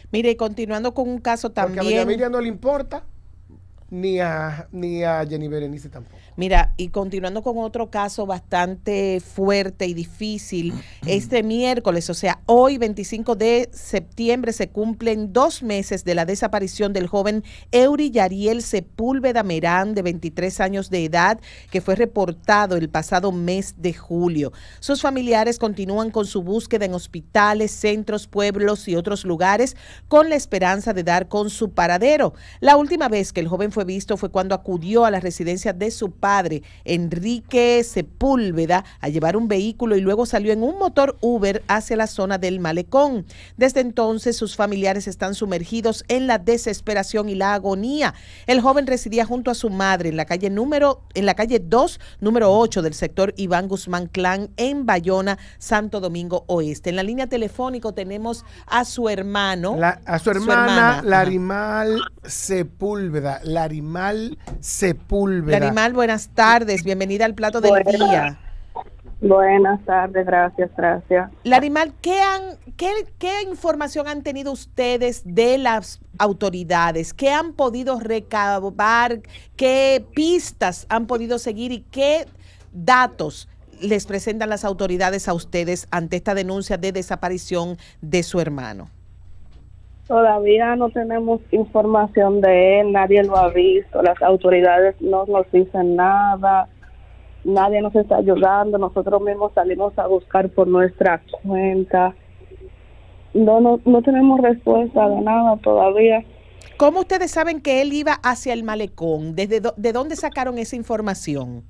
Mire, continuando con un caso Porque a doña también. Miriam no le importa, ni a Jenny Berenice tampoco. Mira, y continuando con otro caso bastante fuerte y difícil, este miércoles, o sea, hoy 25 de septiembre, se cumplen 2 meses de la desaparición del joven Eury Yariel Sepúlveda Merán, de 23 años de edad, que fue reportado el pasado mes de julio. Sus familiares continúan con su búsqueda en hospitales, centros, pueblos y otros lugares, con la esperanza de dar con su paradero. La última vez que el joven fue visto fue cuando acudió a la residencia de su padre, Enrique Sepúlveda, a llevar un vehículo y luego salió en un motor Uber hacia la zona del malecón. Desde entonces, sus familiares están sumergidos en la desesperación y la agonía. El joven residía junto a su madre en la calle 2, número 8 del sector Iván Guzmán Clan, en Bayona, Santo Domingo Oeste. En la línea telefónica tenemos a su hermano. A su hermana, Larimal Sepúlveda. Larimal Sepúlveda. Larimal, buenas tardes. Bienvenida al plato del día. Buenas tardes, gracias. Larimal, ¿qué información han tenido ustedes de las autoridades? ¿Qué han podido recabar? ¿Qué pistas han podido seguir? ¿Y qué datos les presentan las autoridades a ustedes ante esta denuncia de desaparición de su hermano? Todavía no tenemos información de él, nadie lo ha visto, las autoridades no nos dicen nada, nadie nos está ayudando, nosotros mismos salimos a buscar por nuestra cuenta. No tenemos respuesta de nada todavía. ¿Cómo ustedes saben que él iba hacia el malecón? ¿De dónde sacaron esa información?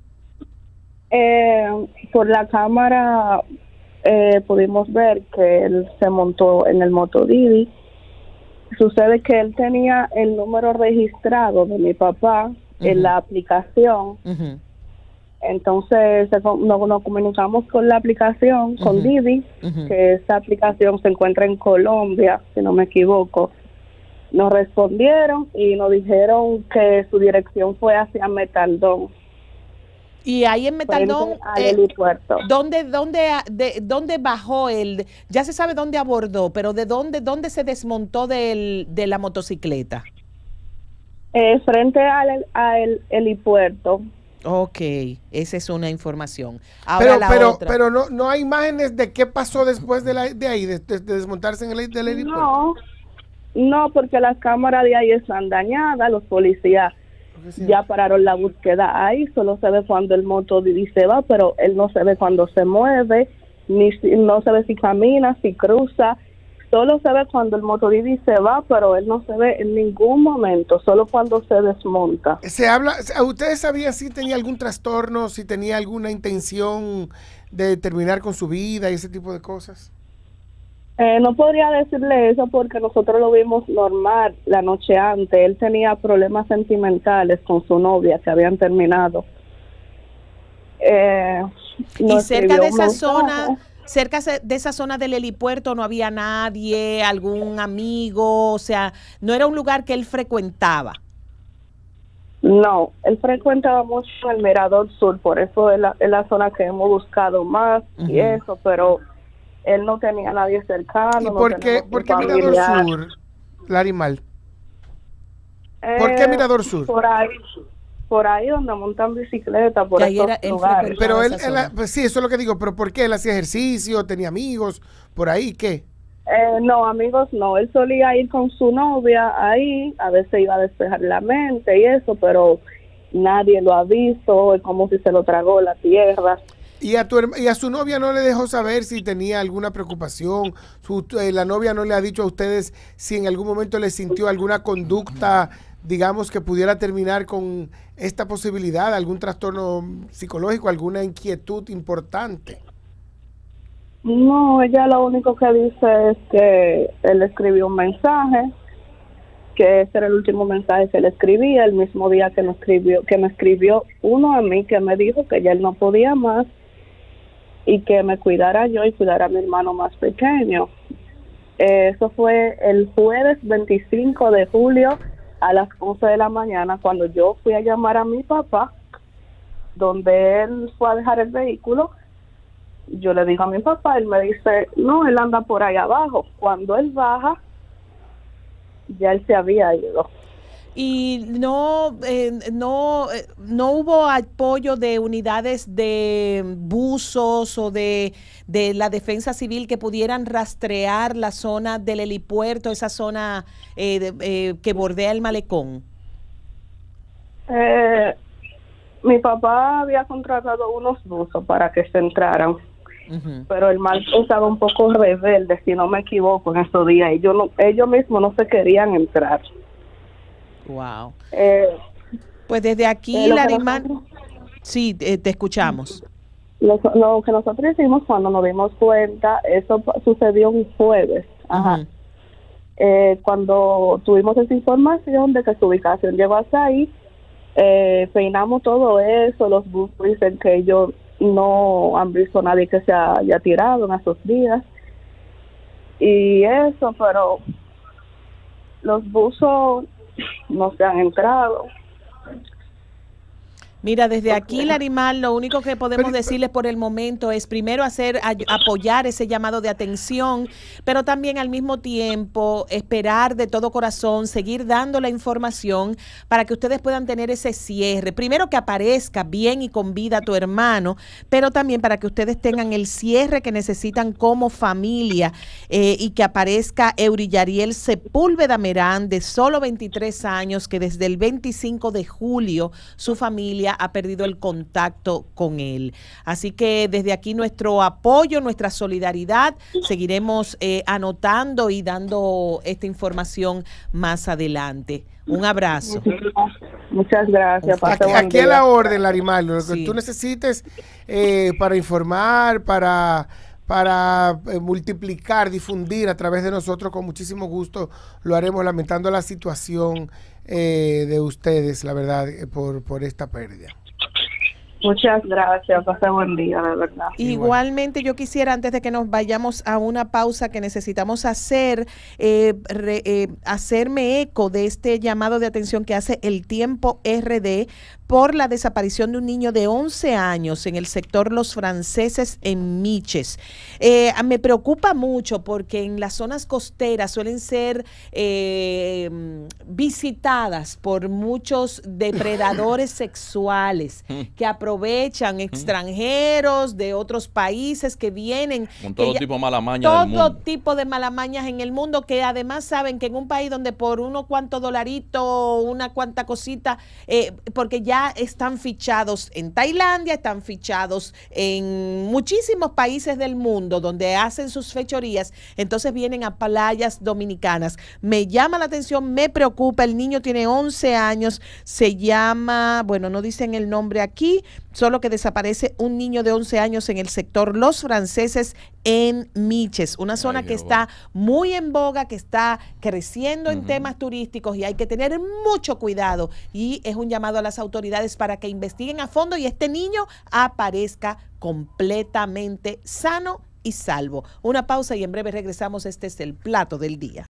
Por la cámara pudimos ver que él se montó en el Motodidi. Sucede que él tenía el número registrado de mi papá en la aplicación. Entonces nos comunicamos con la aplicación, con Didi, que esa aplicación se encuentra en Colombia, si no me equivoco. Nos respondieron y nos dijeron que su dirección fue hacia Metaldón. Y ahí en Metaldón, ¿dónde bajó él? Ya se sabe dónde abordó, pero ¿dónde se desmontó de la motocicleta? Frente al helipuerto. Ok, esa es una información. Ahora pero no hay imágenes de qué pasó después de ahí, de desmontarse en del helipuerto. No, porque las cámaras de ahí están dañadas, los policías ya pararon la búsqueda ahí, solo se ve cuando el Motodidi se va, pero él no se ve cuando se mueve, no se ve si camina, si cruza, solo se ve cuando el Motodidi se va, pero él no se ve en ningún momento, solo cuando se desmonta. ¿Ustedes sabían si tenía algún trastorno, si tenía alguna intención de terminar con su vida y ese tipo de cosas? No podría decirle eso porque nosotros lo vimos normal la noche antes. Él tenía problemas sentimentales con su novia que habían terminado. Y cerca de esa zona del helipuerto no había nadie, algún amigo, o sea, no era un lugar que él frecuentaba. No, él frecuentaba mucho el Mirador Sur, por eso es la zona que hemos buscado más y eso, pero él no tenía a nadie cercano. ¿Y por qué Mirador Sur, Larimal? ¿Por qué Mirador Sur? Por ahí donde montan bicicleta, por ahí esos lugares. Pero pues sí, eso es lo que digo, pero ¿por qué? ¿Él hacía ejercicio, tenía amigos, por ahí, qué? No, amigos no, él solía ir con su novia ahí, a veces iba a despejar la mente y eso, pero nadie lo ha visto, es como si se lo tragó la tierra. ¿Y a su novia no le dejó saber si tenía alguna preocupación? ¿La novia no le ha dicho a ustedes si en algún momento le sintió alguna conducta, digamos, que pudiera terminar con esta posibilidad, algún trastorno psicológico, alguna inquietud importante? No, ella lo único que dice es que él escribió un mensaje, que ese era el último mensaje que él escribía, el mismo día que me escribió uno a mí, que me dijo que ya él no podía más y que me cuidara yo y cuidara a mi hermano más pequeño. Eso fue el jueves 25 de julio a las 11 de la mañana, cuando yo fui a llamar a mi papá, donde él fue a dejar el vehículo. Yo le digo a mi papá, él me dice, no, él anda por ahí abajo. Cuando él baja, ya él se había ido. Y no hubo apoyo de unidades de buzos o de la defensa civil que pudieran rastrear la zona del helipuerto, esa zona que bordea el malecón. Mi papá había contratado unos buzos para que se entraran, pero el mar estaba un poco rebelde, si no me equivoco, en esos días, y ellos mismos no se querían entrar. Wow. Pues desde aquí, Larimar, sí, te escuchamos. Lo que nosotros hicimos cuando nos dimos cuenta, eso sucedió un jueves. Ajá. Cuando tuvimos esa información de que su ubicación llegó hasta ahí, peinamos todo eso. Los buzos dicen que ellos no han visto a nadie que se haya tirado en esos días. Y eso, pero los buzos no se han entrado. Mira, desde aquí, Larimar, lo único que podemos decirles por el momento es primero apoyar ese llamado de atención, pero también al mismo tiempo esperar de todo corazón, seguir dando la información para que ustedes puedan tener ese cierre. Primero que aparezca bien y con vida tu hermano, pero también para que ustedes tengan el cierre que necesitan como familia y que aparezca Eurillariel Sepúlveda Merán, de solo 23 años, que desde el 25 de julio su familia ha perdido el contacto con él. Así que desde aquí nuestro apoyo, nuestra solidaridad, seguiremos anotando y dando esta información más adelante. Un abrazo. Muchas gracias. Aquí a la orden, Larimar, lo que tú necesites para informar, para multiplicar, difundir a través de nosotros, con muchísimo gusto lo haremos, lamentando la situación de ustedes, la verdad, por esta pérdida. Muchas gracias, pase buen día, de verdad. Igualmente, yo quisiera, antes de que nos vayamos a una pausa que necesitamos hacer, hacerme eco de este llamado de atención que hace El Tiempo RD por la desaparición de un niño de 11 años en el sector Los Franceses en Miches. Me preocupa mucho porque en las zonas costeras suelen ser visitadas por muchos depredadores sexuales que aprovechan extranjeros de otros países que vienen. Con todo tipo de malamañas del mundo. Todo tipo de malamañas en el mundo, que además saben que en un país donde por unos cuantos dolaritos, una cuanta cosita, porque ya están fichados en Tailandia, están fichados en muchísimos países del mundo donde hacen sus fechorías, entonces vienen a playas dominicanas. Me llama la atención, me preocupa, el niño tiene 11 años, se llama, bueno, no dicen el nombre aquí, solo que desaparece un niño de 11 años en el sector Los Franceses en Miches, una zona que está muy en boga, que está creciendo en temas turísticos y hay que tener mucho cuidado, y es un llamado a las autoridades para que investiguen a fondo y este niño aparezca completamente sano y salvo. Una pausa y en breve regresamos. Este es el plato del día.